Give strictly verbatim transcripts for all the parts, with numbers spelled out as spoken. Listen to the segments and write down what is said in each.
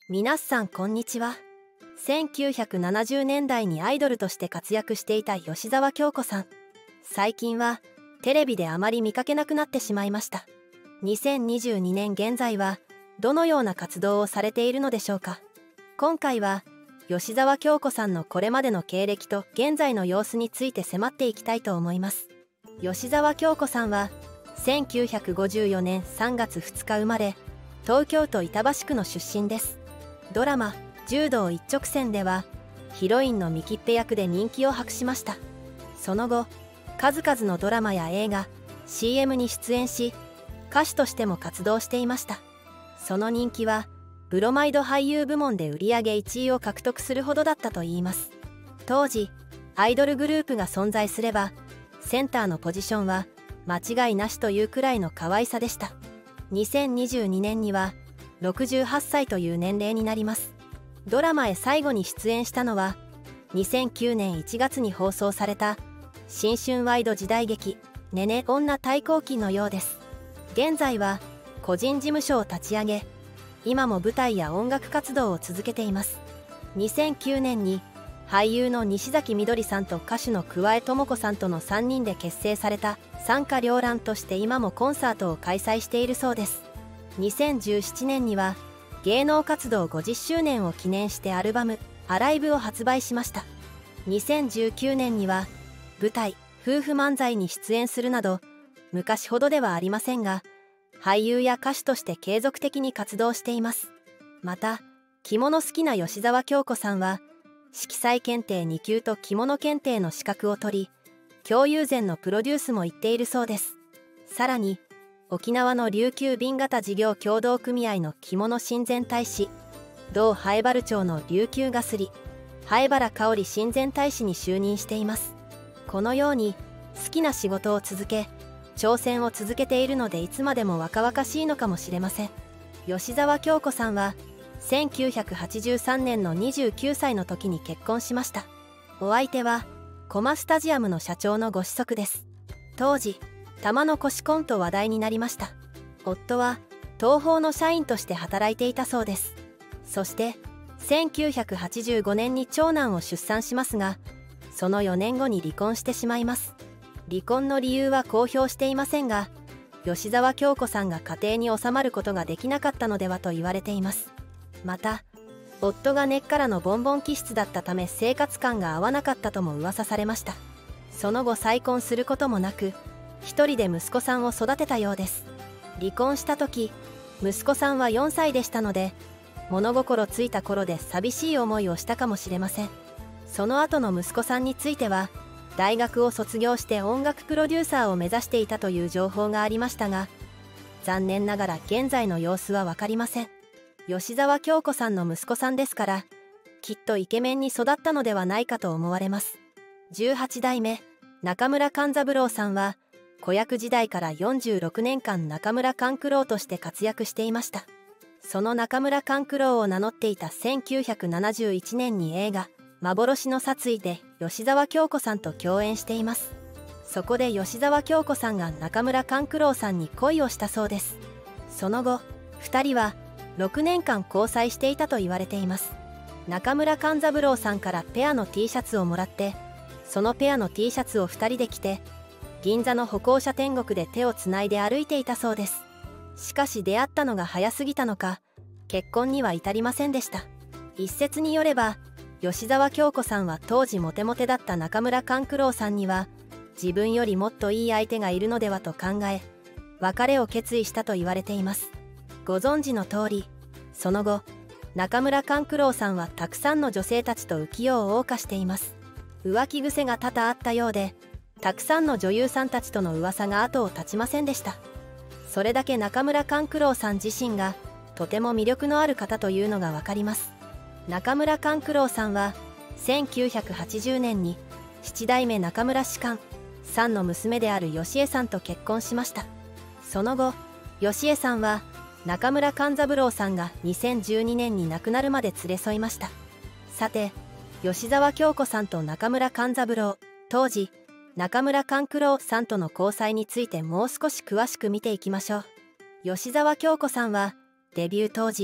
皆さんこんにちは。せんきゅうひゃくななじゅうねんだいにアイドルとして活躍していた吉沢京子さん。最近はテレビであまり見かけなくなってしまいました。にせんにじゅうにねん現在はどのような活動をされているのでしょうか。今回は吉沢京子さんのこれまでの経歴と現在の様子について迫っていきたいと思います。吉沢京子さんはせんきゅうひゃくごじゅうよねんさんがつふつか生まれ、東京都板橋区の出身です。ドラマ「柔道一直線」ではヒロインのミキッペ役で人気を博しました。その後数々のドラマや映画 シーエム に出演し、歌手としても活動していました。その人気はブロマイド俳優部門で売り上げいちいを獲得するほどだったといいます。当時アイドルグループが存在すればセンターのポジションは間違いなしというくらいの可愛さでした。にせんにじゅうにねんにはろくじゅうはっさいという年齢になります。ドラマへ最後に出演したのはにせんきゅうねんいちがつに放送された新春ワイド時代劇「ねね女対抗期」のようです。現在は個人事務所を立ち上げ、今も舞台や音楽活動を続けています。にせんきゅうねんに俳優の西崎みどりさんと歌手の桑江智子さんとのさんにんで結成された賛歌両乱として今もコンサートを開催しているそうです。にせんじゅうななねんには芸能活動ごじゅっしゅうねんを記念してアルバム「アライブ」を発売しました。にせんじゅうきゅうねんには舞台「夫婦漫才」に出演するなど、昔ほどではありませんが俳優や歌手として継続的に活動しています。また着物好きな吉沢京子さんは色彩検定にきゅうと着物検定の資格を取り、京友禅のプロデュースも行っているそうです。さらに沖縄の琉球紅型事業協同組合の着物親善大使、同南風原町の琉球がすり南風原香織親善大使に就任しています。このように好きな仕事を続け挑戦を続けているので、いつまでも若々しいのかもしれません。吉沢京子さんはせんきゅうひゃくはちじゅうさんねんのにじゅうきゅうさいの時に結婚しました。お相手はコマスタジアムの社長のご子息です。当時玉のこし婚と話題になりました。夫は東宝の社員として働いていたそうです。そしてせんきゅうひゃくはちじゅうごねんに長男を出産しますが、そのよねんごに離婚してしまいます。離婚の理由は公表していませんが、吉沢京子さんが家庭に収まることができなかったのではと言われています。また夫が根っからのボンボン気質だったため生活感が合わなかったとも噂されました。その後再婚することもなく一人で息子さんを育てたようです。離婚した時息子さんはよんさいでしたので、物心ついた頃で寂しい思いをしたかもしれません。その後の息子さんについては大学を卒業して音楽プロデューサーを目指していたという情報がありましたが、残念ながら現在の様子は分かりません。吉沢京子さんの息子さんですから、きっとイケメンに育ったのではないかと思われます。じゅうはちだいめ中村勘三郎さんは子役時代からよんじゅうろくねんかん中村勘九郎として活躍していました。その中村勘九郎を名乗っていたせんきゅうひゃくななじゅういちねんに映画「幻の殺意」で吉沢京子さんと共演しています。そこで吉沢京子さんが中村勘九郎さんに恋をしたそうです。その後ふたりはろくねんかん交際していたと言われています。中村勘三郎さんからペアの T シャツをもらって、そのペアの T シャツをふたりで着て銀座の歩行者天国で手をつないで歩いていたそうです。しかし出会ったのが早すぎたのか結婚には至りませんでした。一説によれば吉沢京子さんは当時モテモテだった中村勘九郎さんには自分よりもっといい相手がいるのではと考え別れを決意したと言われています。ご存知の通りその後中村勘九郎さんはたくさんの女性たちと浮世を謳歌しています。浮気癖が多々あったようで、たくさんの女優さんたちとの噂が後を絶ちませんでした。それだけ中村勘九郎さん自身がとても魅力のある方というのが分かります。中村勘九郎さんはせんきゅうひゃくはちじゅうねんに七代目中村芝翫さんの娘である吉江さんと結婚しました。その後吉江さんは中村勘三郎さんがにせんじゅうにねんに亡くなるまで連れ添いました。さて吉沢京子さんと中村勘三郎、当時中村勘九郎さんとの交際についてもう少し詳しく見ていきましょう。吉沢京子さんはデビュー当時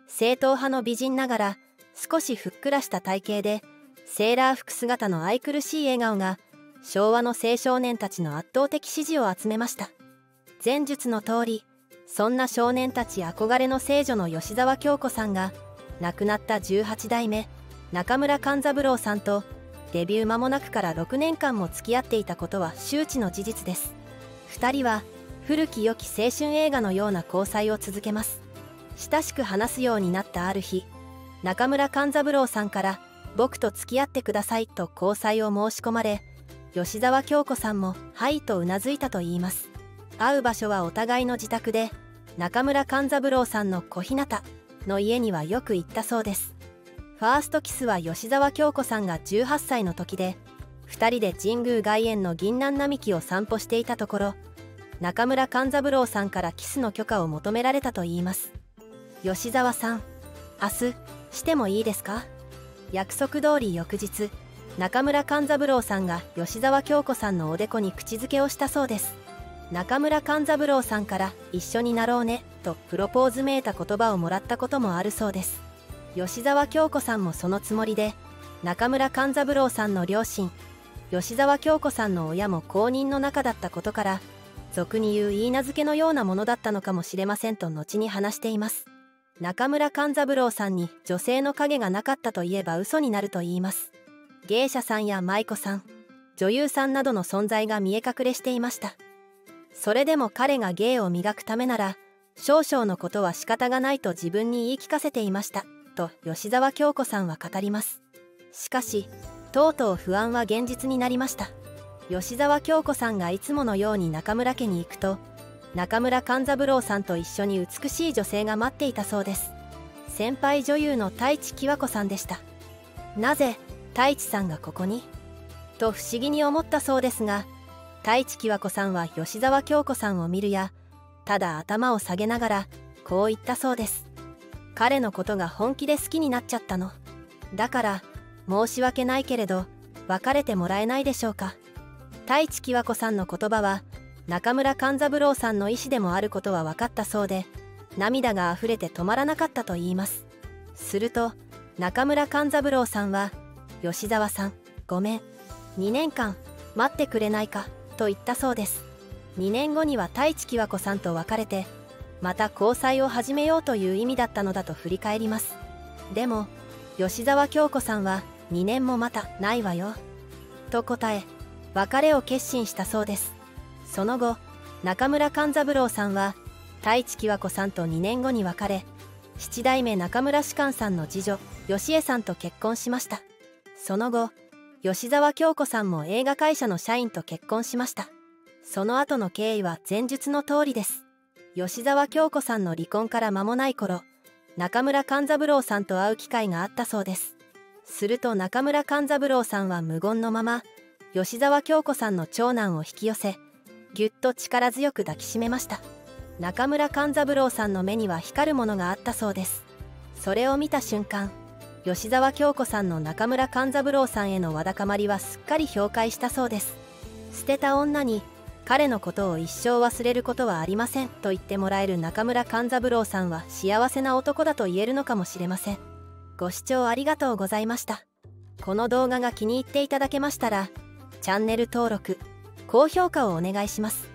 正統派の美人ながら少しふっくらした体型で、セーラー服姿の愛くるしい笑顔が昭和の青少年たちの圧倒的支持を集めました。前述の通り、そんな少年たち憧れの聖女の吉沢京子さんが亡くなったじゅうはち代目中村勘三郎さんとデビュー間もなくからろくねんかんも付き合っていたことは周知の事実です。ふたりは古き良き青春映画のような交際を続けます。親しく話すようになったある日、中村勘三郎さんから僕と付き合ってくださいと交際を申し込まれ、吉沢京子さんもはいとうなずいたといいます。会う場所はお互いの自宅で、中村勘三郎さんの小日向の家にはよく行ったそうです。ファーストキスは吉沢京子さんがじゅうはっさいの時で、ふたりで神宮外苑の銀杏並木を散歩していたところ、中村勘三郎さんからキスの許可を求められたといいます。吉沢さん、明日してもいいですか？約束通り翌日、中村勘三郎さんが吉沢京子さんのおでこに口づけをしたそうです。中村勘三郎さんから一緒になろうねとプロポーズめいた言葉をもらったこともあるそうです。吉沢京子さんもそのつもりで、中村勘三郎さんの両親、吉沢京子さんの親も公認の仲だったことから、俗に言う許嫁のようなものだったのかもしれませんと後に話しています。中村勘三郎さんに女性の影がなかったといえば嘘になると言います。芸者さんや舞妓さん、女優さんなどの存在が見え隠れしていました。それでも彼が芸を磨くためなら少々のことは仕方がないと自分に言い聞かせていましたと吉沢京子さんは語ります。しかしとうとう不安は現実になりました。吉沢京子さんがいつものように中村家に行くと、中村勘三郎さんと一緒に美しい女性が待っていたそうです。先輩女優の太地喜和子さんでした。なぜ太地さんがここにと不思議に思ったそうですが、太地喜和子さんは吉沢京子さんを見るや、ただ頭を下げながらこう言ったそうです。彼のことが本気で好きになっちゃったの。だから申し訳ないけれど別れてもらえないでしょうか。太地喜和子さんの言葉は中村勘三郎さんの意思でもあることは分かったそうで、涙があふれて止まらなかったといいます。すると中村勘三郎さんは「吉沢さん、ごめん、にねんかん待ってくれないか」と言ったそうです。にねんごには太地喜和子さんと別れて、また交際を始めようという意味だったのだと振り返ります。でも吉沢京子さんは「にねんもまたないわよ」と答え、別れを決心したそうです。その後中村勘三郎さんは太地喜和子さんとにねんごに別れ、七代目中村芝翫さんの次女吉江さんと結婚しました。その後吉沢京子さんも映画会社の社員と結婚しました。その後の経緯は前述の通りです。吉沢京子さんの離婚から間もない頃、中村勘三郎さんと会う機会があったそうです。すると中村勘三郎さんは無言のまま吉沢京子さんの長男を引き寄せ、ぎゅっと力強く抱きしめました。中村勘三郎さんの目には光るものがあったそうです。それを見た瞬間、吉沢京子さんの中村勘三郎さんへのわだかまりはすっかり氷解したそうです。捨てた女に彼のことを一生忘れることはありませんと言ってもらえる中村勘三郎さんは幸せな男だと言えるのかもしれません。ご視聴ありがとうございました。この動画が気に入っていただけましたらチャンネル登録、高評価をお願いします。